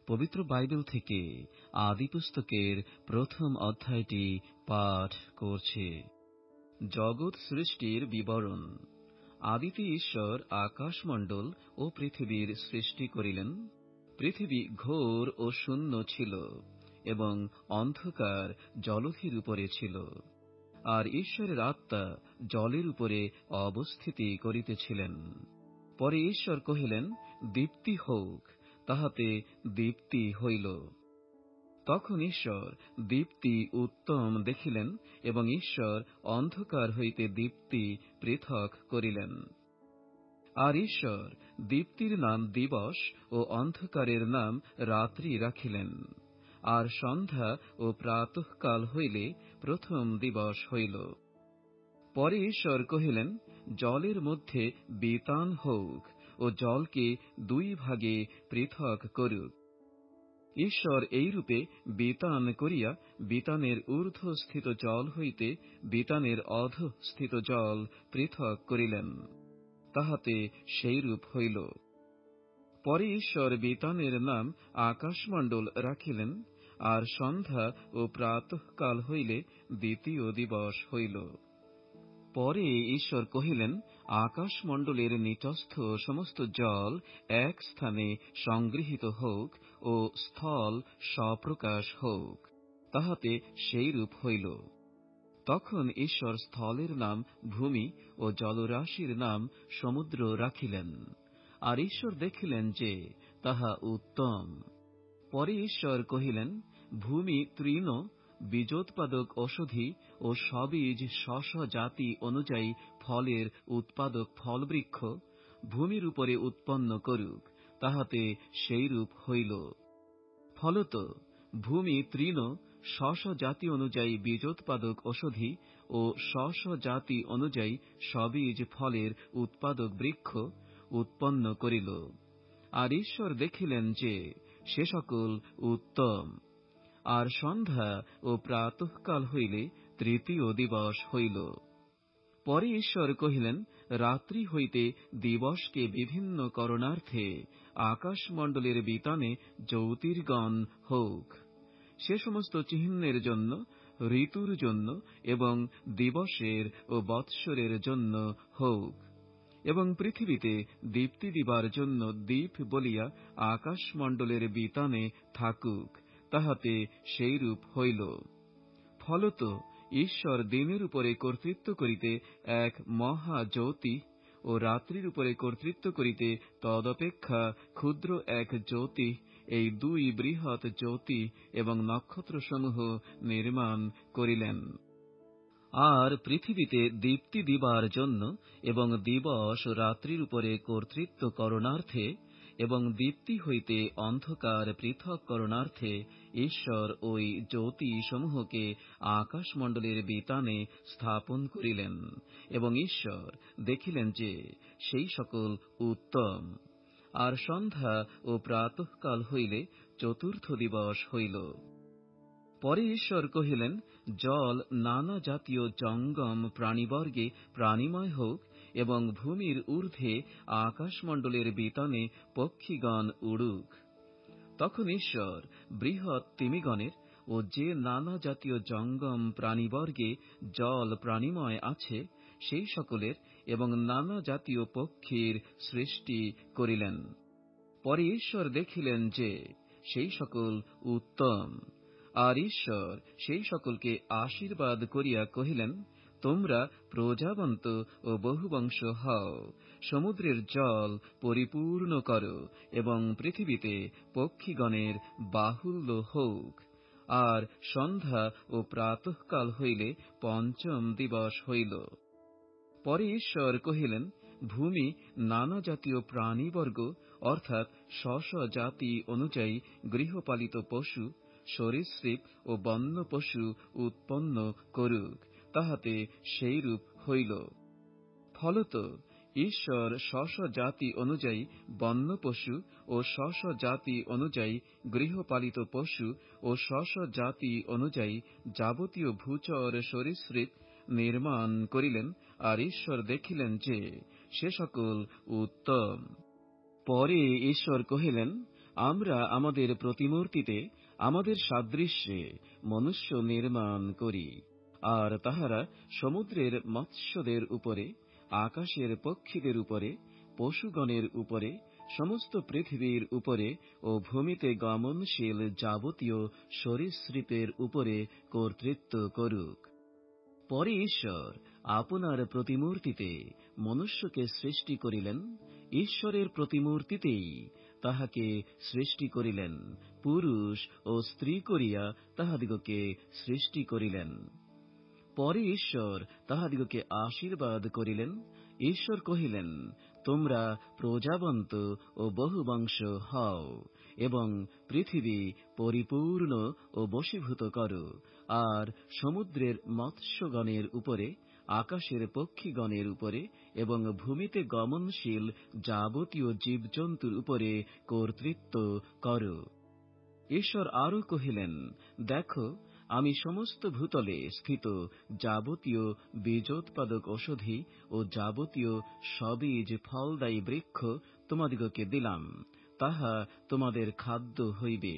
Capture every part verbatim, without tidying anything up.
পবিত্র বাইবেল থেকে আদিপুস্তকের প্রথম অধ্যায়টি পাঠ করছে। জগৎ সৃষ্টির বিবরণ। আদিতে ঈশ্বর আকাশমণ্ডল ও পৃথিবীর সৃষ্টি করিলেন। পৃথিবী ঘোর ও শূন্য ছিল, এবং অন্ধকার জলধির উপরে ছিল। আর ঈশ্বরের আত্মা জলের উপরে অবস্থিতি করিতেছিলেন। পরে ঈশ্বর কহিলেন, দীপ্তি হউক, তাহাতে দীপ্তি হইল। তখন ঈশ্বর দীপ্তি উত্তম দেখিলেন, এবং ঈশ্বর অন্ধকার হইতে দীপ্তি পৃথক করিলেন। আর ঈশ্বর দীপ্তির নাম দিবস ও অন্ধকারের নাম রাত্রি রাখিলেন। আর সন্ধ্যা ও প্রাতঃকাল হইলে প্রথম দিবস হইল। পরে ঈশ্বর কহিলেন, জলের মধ্যে বিতান হউক, ও জলকে দুই ভাগে পৃথক করুক। ঈশ্বর এইরূপে বিতান করিয়া বিতানের ঊর্ধ্বস্থিত জল হইতে বিতানের অধঃস্থিত জল পৃথক করিলেন। তাহাতে সেইরূপ হইল। পরে ঈশ্বর বিতানের নাম আকাশমণ্ডল রাখিলেন। আর সন্ধ্যা ও প্রাতঃকাল হইলে দ্বিতীয় দিবস হইল। পরে ঈশ্বর কহিলেন, আকাশমণ্ডলের নিচস্থ সমস্ত জল এক স্থানে সংগৃহীত হোক, ও স্থল স্বপ্রকাশ হোক। তাহাতে সেইরূপ হইল। তখন ঈশ্বর স্থলের নাম ভূমি ও জলরাশির নাম সমুদ্র রাখিলেন। আর ঈশ্বর দেখিলেন যে তাহা উত্তম। পরে ঈশ্বর কহিলেন, ভূমি তৃণ, বীজোৎপাদক ঔষধি ও সবীজ স্ব জাতি অনুযায়ী ফলের উৎপাদক ফলবৃক্ষ ভূমির উপরে উৎপন্ন করুক। তাহাতে সেইরূপ হইল। ফলত ভূমি তৃণ, স্ব জাতি অনুযায়ী বীজোৎপাদক ঔষধি ও স্ব জাতি অনুযায়ী সবীজ ফলের উৎপাদক বৃক্ষ উৎপন্ন করিল। আর ঈশ্বর দেখিলেন যে সে সকল উত্তম। আর সন্ধ্যা ও প্রাতঃকাল হইলে তৃতীয় দিবস হইল। পরে ঈশ্বর কহিলেন, রাত্রি হইতে দিবসকে বিভিন্ন করণার্থে আকাশমণ্ডলের বিতানে জ্যোতির্গণ হউক। সে সমস্ত চিহ্নের জন্য, ঋতুর জন্য এবং দিবসের ও বৎসরের জন্য হউক। এবং পৃথিবীতে দীপ্তি দিবার জন্য দীপ বলিয়া আকাশমণ্ডলের বিতানে থাকুক। তাহাতে সেইরূপ হইল। ফলত ঈশ্বর দিনের উপরে কর্তৃত্ব করিতে এক মহাজ্যোতি ও রাত্রির উপরে কর্তৃত্ব করিতে তদপেক্ষা ক্ষুদ্র এক জ্যোতি, এই দুই বৃহৎ জ্যোতি এবং নক্ষত্রসমূহ নির্মাণ করিলেন। আর পৃথিবীতে দীপ্তি দিবার জন্য এবং দিবস ও রাত্রির উপরে কর্তৃত্ব করণার্থে এবং দীপ্তি হইতে অন্ধকার পৃথক করণার্থে ঈশ্বর ওই জ্যোতি সমূহকে আকাশমণ্ডলের বিতানে স্থাপন করিলেন। এবং ঈশ্বর দেখিলেন যে সেই সকল উত্তম। আর সন্ধ্যা ও প্রাতঃকাল হইলে চতুর্থ দিবস হইল। পরে ঈশ্বর কহিলেন, জল নানা জাতীয় জঙ্গম প্রাণীবর্গে প্রাণীময় হোক, এবং ভূমির ঊর্ধ্বে আকাশমণ্ডলের বিতানে পক্ষীগণ উড়ুক। তখন ঈশ্বর বৃহৎ তিমিগণের ও যে নানা জাতীয় জঙ্গম প্রাণীবর্গে জল প্রাণীময় আছে সেই সকলের এবং নানা জাতীয় পক্ষীর সৃষ্টি করিলেন। পরে ঈশ্বর দেখিলেন যে সেই সকল উত্তম। আর ঈশ্বর সেই সকলকে আশীর্বাদ করিয়া কহিলেন, তোমরা প্রজাবন্ত ও বহুবংশ হও, সমুদ্রের জল পরিপূর্ণ করো, এবং পৃথিবীতে পক্ষীগণের বাহুল্য হউক। আর সন্ধ্যা ও প্রাতঃকাল হইলে পঞ্চম দিবস হইল। পরে ঈশ্বর কহিলেন, ভূমি নানা জাতীয় প্রাণীবর্গ অর্থাৎ স্ব জাতি অনুযায়ী গৃহপালিত পশু, সরীসৃপ ও বন্য পশু উৎপন্ন করুক। তাহাতে সেইরূপ হইল। ফলত ঈশ্বর স্ব জাতি অনুযায়ী বন্য পশু ও স্ব জাতি অনুযায়ী গৃহপালিত পশু ও স্ব জাতি অনুযায়ী যাবতীয় ভূচর সরীসৃপ নির্মাণ করিলেন। আর ঈশ্বর দেখিলেন যে সে সকল উত্তম। পরে ঈশ্বর কহিলেন, আমরা আমাদের প্রতিমূর্তিতে আমাদের সাদৃশ্যে মনুষ্য নির্মাণ করি, আর তাহারা সমুদ্রের মৎস্যদের উপরে, আকাশের পক্ষীদের উপরে, পশুগণের উপরে, সমস্ত পৃথিবীর উপরে ও ভূমিতে গমনশীল যাবতীয় সরীসৃপের উপরে কর্তৃত্ব করুক। পরে ঈশ্বর আপনার প্রতিমূর্তিতে মনুষ্যকে সৃষ্টি করিলেন, ঈশ্বরের প্রতিমূর্তিতেই তাহাকে সৃষ্টি করিলেন, পুরুষ ও স্ত্রী করিয়া তাহাদিগকে সৃষ্টি করিলেন। পরে ঈশ্বর তাহাদিগকে আশীর্বাদ করিলেন। ঈশ্বর কহিলেন, তোমরা প্রজাবন্ত ও বহুবংশ হও এবং পৃথিবী পরিপূর্ণ ও বশীভূত করো, আর সমুদ্রের মৎস্যগণের উপরে, আকাশের পক্ষীগণের উপরে এবং ভূমিতে গমনশীল যাবতীয় জীবজন্তুর উপরে কর্তৃত্ব করো। ঈশ্বর আরো কহিলেন, দেখো, আমি সমস্ত ভূতলে স্থিত যাবতীয় বীজোৎপাদক ঔষধি ও যাবতীয় সবীজ ফলদায়ী বৃক্ষ তোমাদিগকে দিলাম, তাহা তোমাদের খাদ্য হইবে।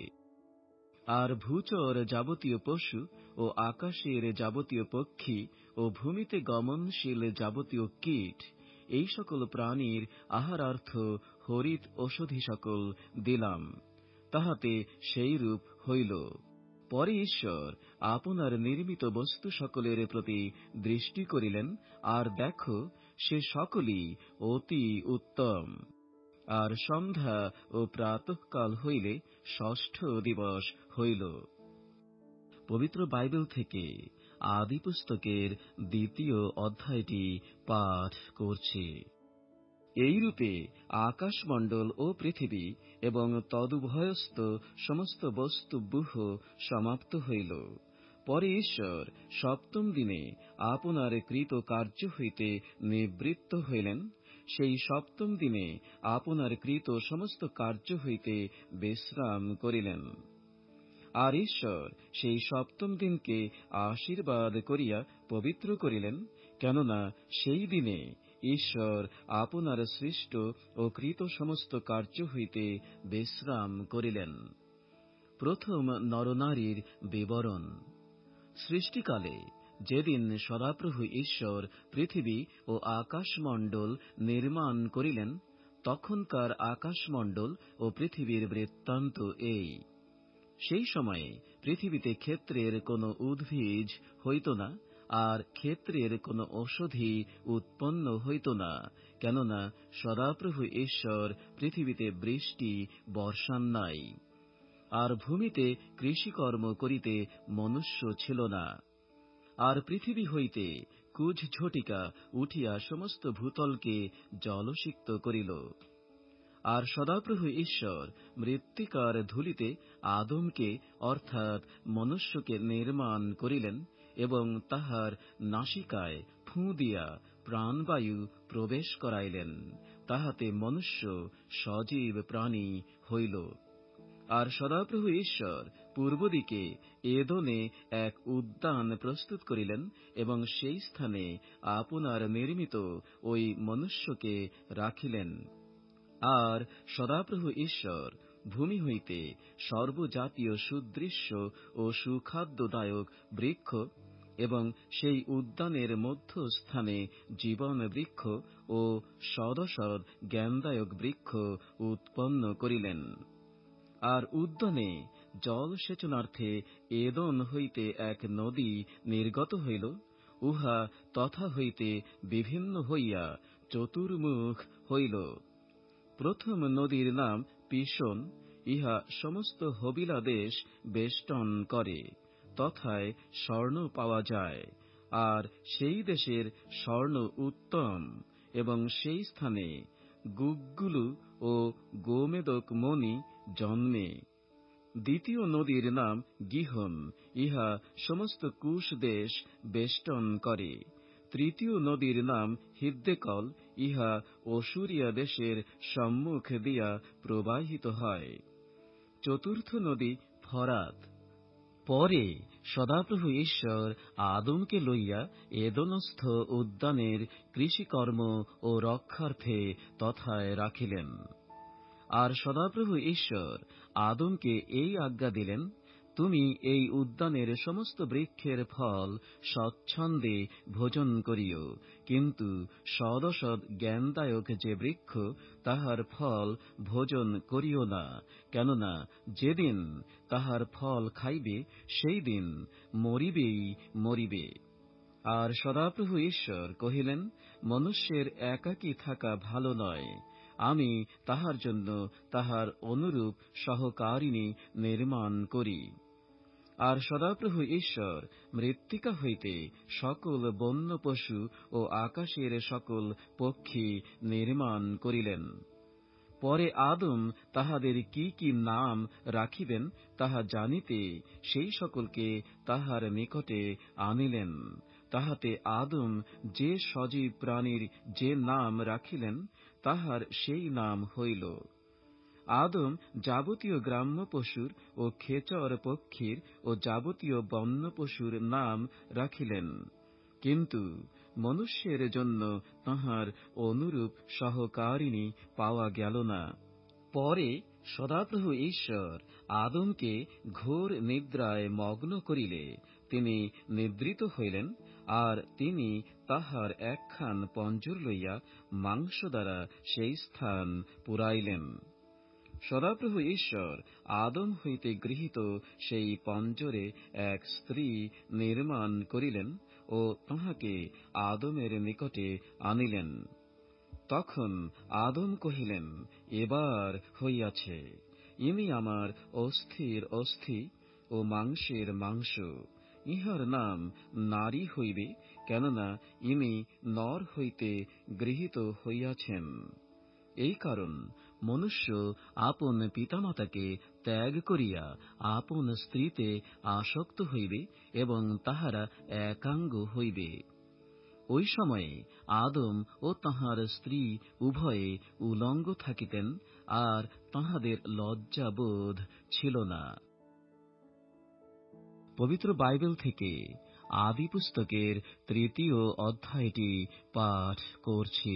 আর ভূচর যাবতীয় পশু ও আকাশের যাবতীয় পক্ষী ও ভূমিতে গমনশীল যাবতীয় কীট, এই সকল প্রাণীর আহারার্থ হরিত ঔষধি সকল দিলাম, তাহাতে সেইরূপ হইল। পরে ঈশ্বর আপনার নির্মিত বস্তু সকলের প্রতি দৃষ্টি করিলেন, আর দেখো, সে সকলই অতি উত্তম। আর সন্ধ্যা ও প্রাতঃকাল হইলে ষষ্ঠ দিবস হইল। পবিত্র বাইবেল থেকে আদি পুস্তকের দ্বিতীয় অধ্যায়টি পাঠ করছি। এইরূপে আকাশমণ্ডল ও পৃথিবী এবং তদুভয়স্থ সমস্ত বস্তুব্যূহ সমাপ্ত হইল। পরে ঈশ্বর সপ্তম দিনে আপনার কৃত কার্য হইতে নিবৃত্ত হইলেন। সেই সপ্তম দিনে আপনার কৃত সমস্ত কার্য হইতে বিশ্রাম করিলেন। আর ঈশ্বর সেই সপ্তম দিনকে আশীর্বাদ করিয়া পবিত্র করিলেন, কেননা সেই দিনে ঈশ্বর আপনার সৃষ্ট ও কৃত সমস্ত কার্য হইতে বিশ্রাম করিলেন। প্রথম নরনারীর বিবরণ। সৃষ্টিকালে যেদিন সদাপ্রভু ঈশ্বর পৃথিবী ও আকাশমণ্ডল নির্মাণ করিলেন, তখনকার আকাশমণ্ডল ও পৃথিবীর বৃত্তান্ত এই। সেই সময়ে পৃথিবীতে ক্ষেত্রের কোন উদ্ভিজ হইত না, আর ক্ষেত্রের কোন ঔষধি উৎপন্ন হইত না, কেননা সদাপ্রভু ঈশ্বর পৃথিবীতে বৃষ্টি বর্ষান নাই। আর ভূমিতে কৃষিকর্ম করিতে মনুষ্য ছিল না। আর পৃথিবী হইতে কুজ্ঝটিকা উঠিয়া সমস্ত ভূতলকে জলসিক্ত করিল। আর সদাপ্রভু ঈশ্বর মৃত্তিকার ধূলিতে আদমকে অর্থাৎ মনুষ্যকে নির্মাণ করিলেন এবং তাহার নাসিকায় ফুঁ দিয়া প্রাণবায়ু প্রবেশ করাইলেন, তাহাতে মনুষ্য সজীব প্রাণী হইল। আর সদাপ্রভু ঈশ্বর পূর্বদিকে এদনে এক উদ্যান প্রস্তুত করিলেন এবং সেই স্থানে আপনার নির্মিত ওই মনুষ্যকে রাখিলেন। আর সদাপ্রভু ঈশ্বর ভূমি হইতে সর্বজাতীয় সুদৃশ্য ও সুখাদ্যদায়ক বৃক্ষ এবং সেই উদ্যানের মধ্যস্থানে জীবন বৃক্ষ ও সদসদ জ্ঞানদায়ক বৃক্ষ উৎপন্ন করিলেন। আর উদ্যানে জলসেচনার্থে এদন হইতে এক নদী নির্গত হইল। উহা তথা হইতে বিভিন্ন হইয়া চতুর্মুখ হইল। প্রথম নদীর নাম পিশন। ইহা সমস্ত হবিলা দেশ বেষ্টন করে, তথায় স্বর্ণ পাওয়া যায়। আর সেই দেশের স্বর্ণ উত্তম, এবং সেই স্থানে গুগগুলু ও গোমেদক মণি জন্মে। দ্বিতীয় নদীর নাম গিহন। ইহা সমস্ত কুশ দেশ বেষ্টন করে। তৃতীয় নদীর নাম হিদ্দেকল। ইহা অসুরিয়া দেশের সম্মুখ দিয়া প্রবাহিত হয়। চতুর্থ নদী ফরাত। পরে সদাপ্রভু ঈশ্বর আদমকে লইয়া এদনস্থ উদ্যানের কৃষিকর্ম ও রক্ষার্থে তথায় রাখিলেন। আর সদাপ্রভু ঈশ্বর আদমকে এই আজ্ঞা দিলেন, তুমি এই উদ্যানের সমস্ত বৃক্ষের ফল স্বচ্ছন্দে ভোজন করিও, কিন্তু সদসৎ জ্ঞানদায়ক যে বৃক্ষ, তাহার ফল ভোজন করিও না, কেননা যেদিন তাহার ফল খাইবে সেই দিন মরিবেই মরিবে। আর সদাপ্রভু ঈশ্বর কহিলেন, মনুষ্যের একাকী থাকা ভালো নয়, আমি তাহার জন্য তাহার অনুরূপ সহকারিণী নির্মাণ করি। আর সদাপ্রভু ঈশ্বর মৃত্তিকা হইতে সকল বন্য পশু ও আকাশের সকল পক্ষী নির্মাণ করিলেন। পরে আদম তাহাদের কি কি নাম রাখিবেন তাহা জানিতে সেই সকলকে তাহার নিকটে আনিলেন। তাহাতে আদম যে সজীব প্রাণীর যে নাম রাখিলেন, তাহার সেই নাম হইল। আদম যাবতীয় গ্রাম্য পশুর ও খেচর পক্ষীর ও যাবতীয় বন্য পশুর নাম রাখিলেন, কিন্তু মনুষ্যের জন্য তাহার অনুরূপ সহকারিণী পাওয়া গেল না। পরে সদাপ্রভু ঈশ্বর আদমকে ঘোর নিদ্রায় মগ্ন করিলে তিনি নিদ্রিত হইলেন, আর তিনি তাহার একখান পঞ্জর লইয়া মাংস দ্বারা সেই স্থান পুরাইলেন। সদাপ্রভু ঈশ্বর আদম হইতে গৃহীত সেই পঞ্জরে এক স্ত্রী নির্মাণ করিলেন ও তাহাকে আদমের নিকটে আনিলেন। তখন আদম কহিলেন, এবার হইয়াছে, ইনি আমার অস্থির অস্থি ও মাংসের মাংস, ইহার নাম নারী হইবে, কেননা ইনি নর হইতে গৃহীত হইয়াছেন। এই কারণ মনুষ্য আপন পিতামাতাকে ত্যাগ করিয়া আপন স্ত্রীতে আসক্ত হইবে এবং তাহারা একাঙ্গ হইবে। ওই সময়ে আদম ও তাহার স্ত্রী উভয়ে উলঙ্গ থাকিতেন, আর তাহাদের লজ্জাবোধ ছিল না। পবিত্র বাইবেল থেকে আদি পুস্তকের তৃতীয় অধ্যায়টি পাঠ করছি।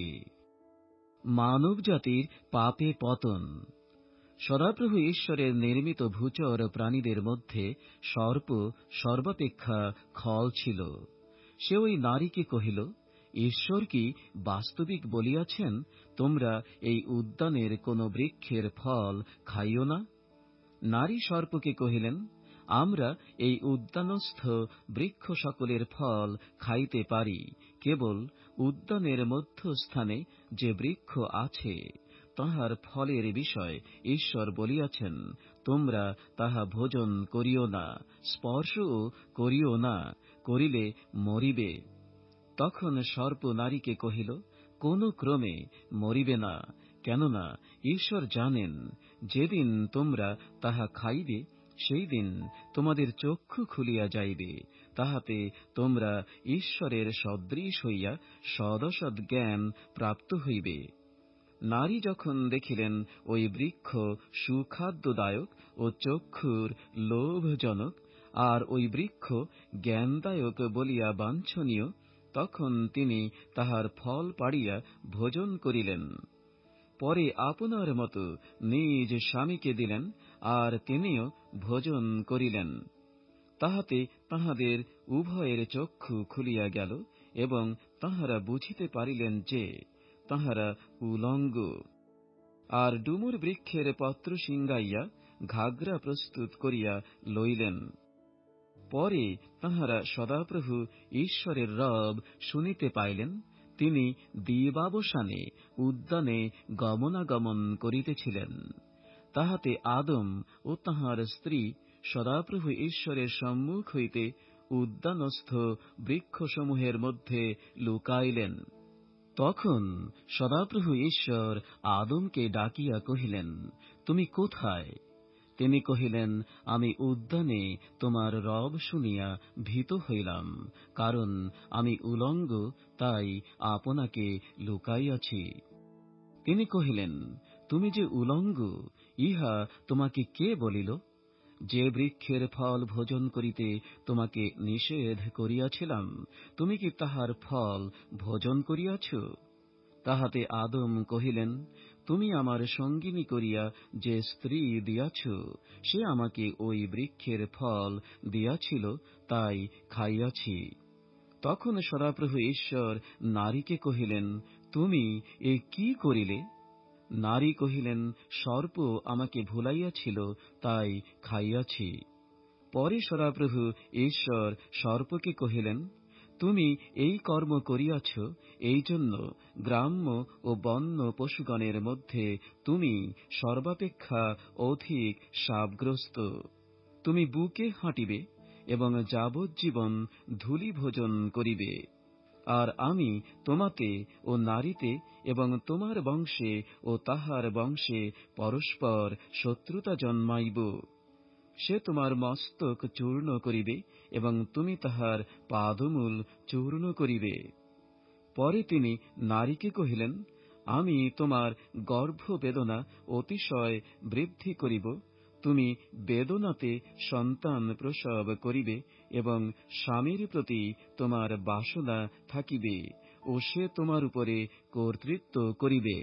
মানব জাতির পাপে পতন। সদাপ্রভু ঈশ্বরের নির্মিত ভূচর প্রাণীদের মধ্যে সর্প সর্বাপেক্ষা খল ছিল। সে ওই নারীকে কহিল, ঈশ্বর কি বাস্তবিক বলিয়াছেন, তোমরা এই উদ্যানের কোন বৃক্ষের ফল খাইও না? নারী সর্পকে কহিলেন, আমরা এই উদ্যানস্থ বৃক্ষ সকলের ফল খাইতে পারি, কেবল উদ্যানের মধ্যস্থানে যে বৃক্ষ আছে তাহার ফলের বিষয় ঈশ্বর বলিয়াছেন, তোমরা তাহা ভোজন করিও না, স্পর্শও করিও না, করিলে মরিবে। তখন সর্প নারীকে কহিল, কোন ক্রমে মরিবে না, কেননা ঈশ্বর জানেন, যেদিন তোমরা তাহা খাইবে সেই দিন তোমাদের চক্ষু খুলিয়া যাইবে, তাহাতে তোমরা ঈশ্বরের সদৃশ হইয়া সদসৎ জ্ঞান প্রাপ্ত হইবে। নারী যখন দেখিলেন ওই বৃক্ষ সুখাদ্যদায়ক ও চক্ষুর লোভজনক, আর ওই বৃক্ষ জ্ঞানদায়ক বলিয়া বাঞ্ছনীয়, তখন তিনি তাহার ফল পাড়িয়া ভোজন করিলেন। পরে আপনার মতো নিজ স্বামীকে দিলেন, আর তিনিও ভোজন করিলেন। তাহাতে তাহাদের উভয়ের চক্ষু খুলিয়া গেল, এবং তাহারা বুঝিতে পারিলেন যে তাহারা উলঙ্গ। আর ডুমুর বৃক্ষের পত্র সিঙ্গাইয়া ঘাগরা প্রস্তুত করিয়া লইলেন। পরে তাহারা সদাপ্রভু ঈশ্বরের রব শুনিতে পাইলেন, তিনি দিবাবসানে উদ্যানে গমনাগমন করিতেছিলেন। তাহাতে আদম ও তাহার স্ত্রী সদাপ্রভু ঈশ্বরের সম্মুখ হইতে উদ্যানস্থ বৃক্ষসমূহের মধ্যে লুকাইলেন। তখন সদাপ্রভু ঈশ্বর আদমকে ডাকিয়া কহিলেন, তুমি কোথায়? তিনি কহিলেন, আমি উদ্যানে তোমার রব শুনিয়া ভীত হইলাম, কারণ আমি উলঙ্গ, তাই আপনাকে লুকাইয়াছি। তিনি কহিলেন, তুমি যে উলঙ্গ, ইহা তোমাকে কে বলিল? যে বৃক্ষের ফল ভোজন করিতে তোমাকে নিষেধ করিয়াছিলাম, তুমি কি তাহার ফল ভোজন করিয়াছ? তাহাতে আদম কহিলেন, তুমি আমার সঙ্গিনী করিয়া যে স্ত্রী দিয়াছ, সে আমাকে ওই বৃক্ষের ফল দিয়াছিল, তাই খাইয়াছি। তখন সদাপ্রভু ঈশ্বর নারীকে কহিলেন, তুমি এ কি করিলে? নারী কহিলেন, সর্প আমাকে ভুলাইয়াছিল, তাই খাইয়াছি। পরে সদাপ্রভু ঈশ্বর সর্পকে কহিলেন, তুমি এই কর্ম করিয়াছ, এই জন্য গ্রাম্য ও বন্য পশুগণের মধ্যে তুমি সর্বাপেক্ষা অধিক শাপগ্রস্ত। তুমি বুকে হাঁটিবে এবং যাবজ্জীবন ধূলি ভোজন করিবে। আর আমি তোমাতে ও নারীতে এবং তোমার বংশে ও তাহার বংশে পরস্পর শত্রুতা জন্মাইব। সে তোমার মস্তক চূর্ণ করিবে এবং তুমি তাহার পাদমূল চূর্ণ করিবে। পরে তিনি নারীকে কহিলেন, আমি তোমার গর্ভবেদনা অতিশয় বৃদ্ধি করিব। তুমি বেদনাতে সন্তান প্রসব করিবে এবং স্বামীর প্রতি তোমার বাসনা থাকিবে ও সে তোমার উপরে কর্তৃত্ব করিবে।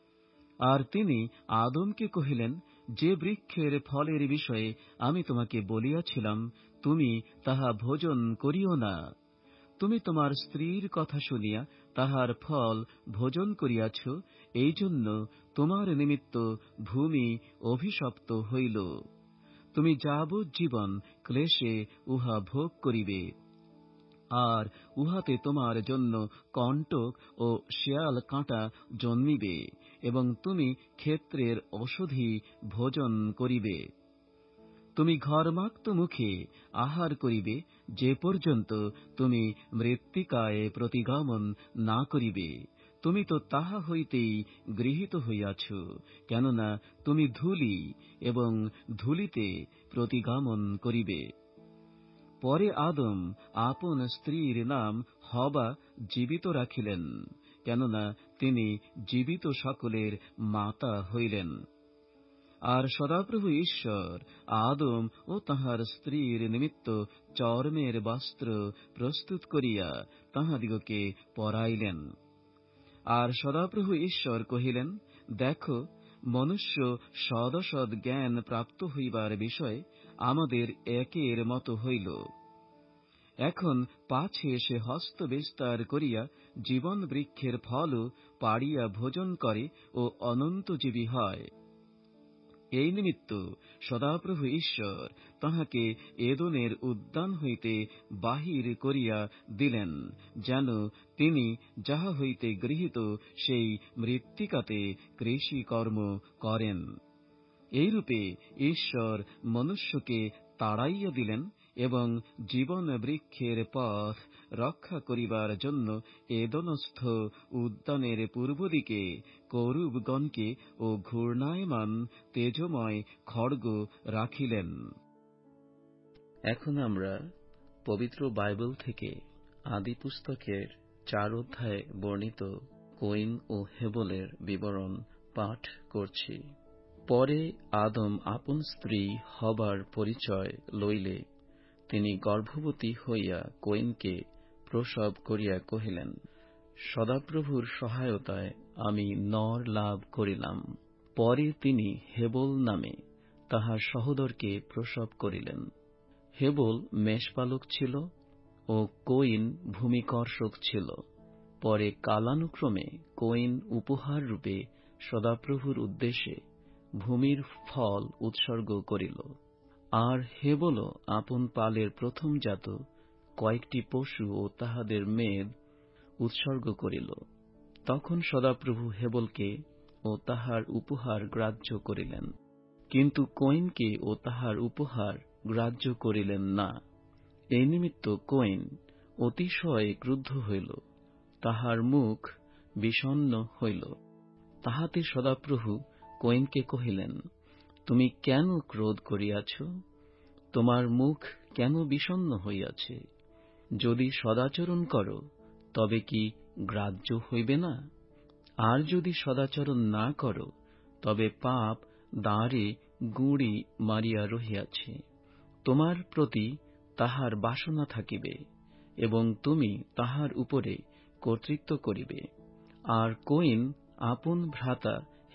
আর তিনি আদমকে কহিলেন, যে বৃক্ষের ফলের বিষয়ে আমি তোমাকে বলিয়াছিলাম, তুমি তাহা ভোজন করিও না। তুমি তোমার স্ত্রীর কথা শুনিয়া তাহার ফল ভোজন করিয়াছ, এই জন্য তোমার নিমিত্ত ভূমি অভিশপ্ত হইল। তুমি যাবজ্জীবন ক্লেশে উহা ভোগ করিবে। আর উহাতে তোমার জন্য কণ্টক ও শেয়াল কাঁটা জন্মিবে এবং তুমি ক্ষেত্রের ঔষধি ভোজন করিবে। তুমি ঘর্মাক্ত মুখে আহার করিবে, যে পর্যন্ত তুমি মৃত্তিকায় প্রতিগমন না করিবে। তুমি তো তাহা হইতেই গৃহীত হইয়াছ, কেননা তুমি ধূলি এবং ধূলিতে প্রতিগমন করিবে। পরে আদম আপন স্ত্রীর নাম হবা জীবিত রাখিলেন, কেননা তিনি জীবিত সকলের মাতা হইলেন। আর সদাপ্রভু ঈশ্বর আদম ও তাহার স্ত্রীর নিমিত্ত চর্মের বস্ত্র প্রস্তুত করিয়া তাহাদিগকে পরাইলেন। আর সদাপ্রভু ঈশ্বর কহিলেন, দেখো, মনুষ্য সদসদ জ্ঞান প্রাপ্ত হইবার বিষয়ে আমাদের একের মত হইল। এখন পাছে সে হস্ত বিস্তার করিয়া জীবন বৃক্ষের ফলও পাড়িয়া ভোজন করে ও অনন্তজীবী হয়। এই নিমিত্ত সদাপ্রভু ঈশ্বর তাহাকে এদনের উদ্যান হইতে বাহির করিয়া দিলেন, যেন তিনি যাহা হইতে গৃহীত সেই মৃত্তিকাতে কৃষিকর্ম করেন। এইরূপে ঈশ্বর মনুষ্যকে তাড়াইয়া দিলেন এবং জীবন বৃক্ষের পথ রক্ষা করিবার জন্য এদনস্থ উদ্যানের পূর্ব দিকে করুবগণকে ও ঘূর্ণায়মান তেজময় খড়গ রাখিলেন। এখন আমরা পবিত্র বাইবেল থেকে আদি পুস্তকের চার অধ্যায়ে বর্ণিত কয়িন ও হেবলের বিবরণ পাঠ করছি। পরে আদম আপন স্ত্রী হবার পরিচয় লইলে তিনি গর্ভবতী হইয়া কয়িনকে প্রসব করিয়া কহিলেন, সদাপ্রভুর সহায়তায় আমি নর লাভ করিলাম। পরে তিনি হেবল নামে তাহার সহোদরকে প্রসব করিলেন। হেবল মেষপালক ছিল ও কয়িন ভূমিকর্ষক ছিল। পরে কালানুক্রমে কয়িন উপহার রূপে সদাপ্রভুর উদ্দেশ্যে ভূমির ফল উৎসর্গ করিল। আর হেবল আপন পালের প্রথমজাত কয়েকটি পশু ও তাহাদের মেদ উৎসর্গ করিল। তখন সদাপ্রভু হেবলকে ও তাহার উপহার গ্রাহ্য করিলেন, কিন্তু কয়িনকে ও তাহার উপহার গ্রাহ্য করিলেন না। এই নিমিত্ত কয়িন অতিশয় ক্রুদ্ধ হইল, তাহার মুখ বিষণ্ণ হইল। তাহাতে সদাপ্রভু কয়িনকে কহিলেন, তুমি কেন ক্রোধ করিয়াছ? তোমার মুখ কেন বিষণ্ণ হইয়াছে? যদি সদাচরণ কর, তবে কি গ্রাহ্য হইবে না? আর যদি সদাচরণ না কর, তবে পাপ দ্বারে গুঁড়ি মারিয়া রহিয়াছে। তোমার প্রতি তাহার বাসনা থাকিবে এবং তুমি তাহার উপরে কর্তৃত্ব করিবে। আর কয়িন আপন ভ্রাতা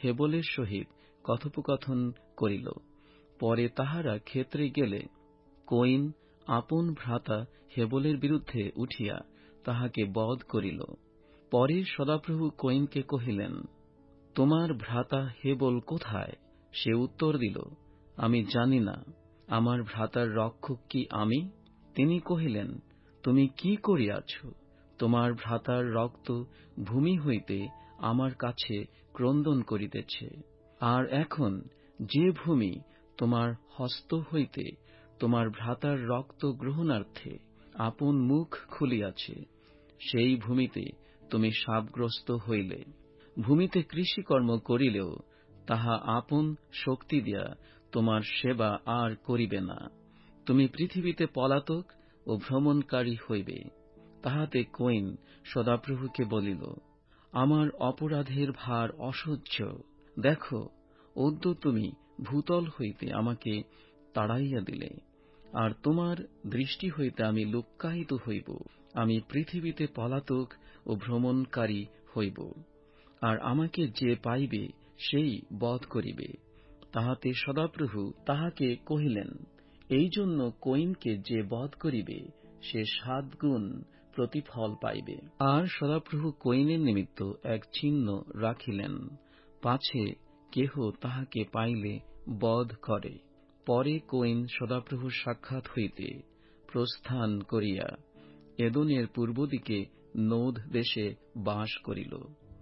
হেবলের সহিত কথোপকথন করিল। পরে তাহারা ক্ষেত্রে গেলে কয়িন আপন ভ্রাতা হেবলের বিরুদ্ধে উঠিয়া তাহাকে বধ করিল। পরে সদাপ্রভু কয়িনকে কহিলেন, তোমার ভ্রাতা হেবল কোথায়? সে উত্তর দিল, আমি জানি না, আমার ভ্রাতার রক্ষক কি আমি? তিনি কহিলেন, তুমি কি করিয়াছ? তোমার ভ্রাতার রক্ত ভূমি হইতে আমার কাছে ক্রন্দন করিতেছে। আর এখন যে ভূমি তোমার হস্ত হইতে তোমার ভ্রাতার রক্ত গ্রহণার্থে আপন মুখ খুলিয়াছে, সেই ভূমিতে তুমি শাপগ্রস্ত হইলে। ভূমিতে কৃষিকর্ম করিলেও তাহা আপন শক্তি দিয়া তোমার সেবা আর করিবে না। তুমি পৃথিবীতে পলাতক ও ভ্রমণকারী হইবে। তাহাতে কয়িন সদাপ্রভুকে বলিল, আমার অপরাধের ভার অসহ্য। দেখো, অদ্য তুমি ভূতল হইতে আমাকে তাড়াইয়া দিলে, আর তোমার দৃষ্টি হইতে আমি লুক্কায়িত হইব। আমি পৃথিবীতে পলাতক ও ভ্রমণকারী হইব, আর আমাকে যে পাইবে সেই বধ করিবে। তাহাতে সদাপ্রভু তাহাকে কহিলেন, এই জন্য কয়িনকে যে বধ করিবে সে সাত গুণ প্রতিফল পাইবে। আর সদাপ্রভু কয়িনের নিমিত্ত এক চিহ্ন রাখিলেন, পাছে কেহ তাহাকে পাইলে বধ করে। পরে কয়িন সদাপ্রভুর সাক্ষাৎ হইতে প্রস্থান করিয়া এদোমের পূর্ব দিকে নোদ দেশে বাস করিল।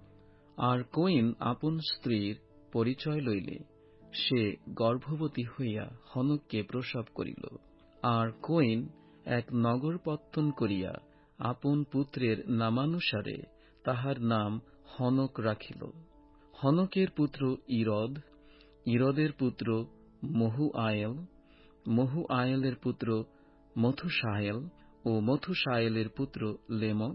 আর কয়িন আপন স্ত্রীর পরিচয় লইলে সে গর্ভবতী হইয়া হনককে প্রসব করিল। আর কয়িন এক নগর পত্তন করিয়া আপন পুত্রের নামানুসারে তাহার নাম হনক রাখিল। হনকের পুত্র ইরদ, ইরদের পুত্র মহুআয়েল, মহুআয়েলের পুত্র মথুসায়েল ও মথুসায়েলের পুত্র লেমক।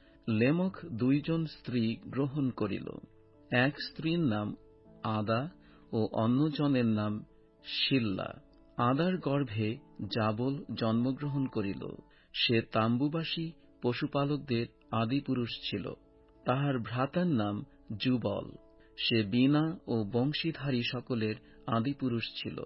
লেমক দুইজন স্ত্রী গ্রহণ করিল। এক স্ত্রীর নাম আদা ও অন্যজনের নাম শিল্লা। আদার গর্ভে জাবল জন্মগ্রহণ করিল। সে তাম্বুবাসী পশুপালকদের আদিপুরুষ ছিল। তাহার ভ্রাতার নাম যুবল। সে বীণা ও বংশীধারী সকলের আদিপুরুষ ছিল।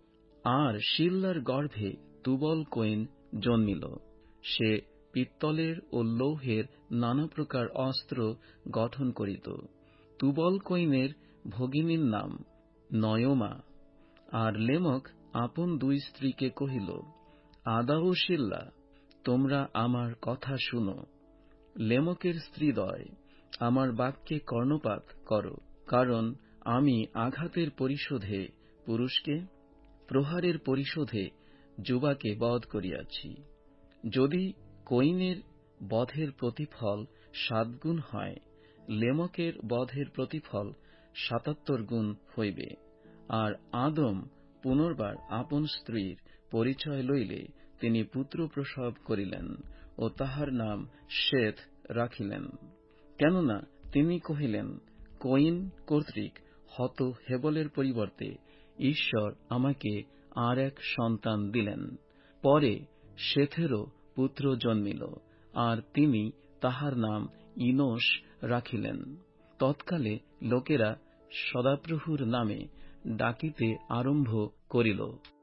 আর শিল্লার গর্ভে তুবল কয়িন জন্মিল। সে পিত্তলের ও লৌহের নানা প্রকার অস্ত্র গঠন করিত। তুবল কয়িনের ভগিনীর নাম নয়মা। আর লেমক আপন দুই স্ত্রীকে কহিল, আদা ও শিল্লা, তোমরা আমার কথা শুনো। লেমকের স্ত্রীদ্বয়, আমার বাক্যে কর্ণপাত করো, কারণ আমি আঘাতের পরিশোধে পুরুষকে, প্রহারের পরিশোধে যুবাকে বধ করিয়াছি। যদি কয়িনের বধের প্রতিফল সাত গুণ হয়, লেমকের বধের প্রতিফল সাতাত্তর গুণ হইবে। আর আদম পুনর্বার আপন স্ত্রীর পরিচয় লইলে তিনি পুত্র প্রসব করিলেন ও তাহার নাম শেথ রাখিলেন। কেননা তিনি কহিলেন, কয়িন কর্তৃক হত হেবলের পরিবর্তে ঈশ্বর আমাকে আর এক সন্তান দিলেন। পরে শেথেরও পুত্র জন্মিল, আর তিনি তাহার নাম ইনোশ রাখিলেন। তৎকালে লোকেরা সদাপ্রভুর নামে ডাকিতে আরম্ভ করিল।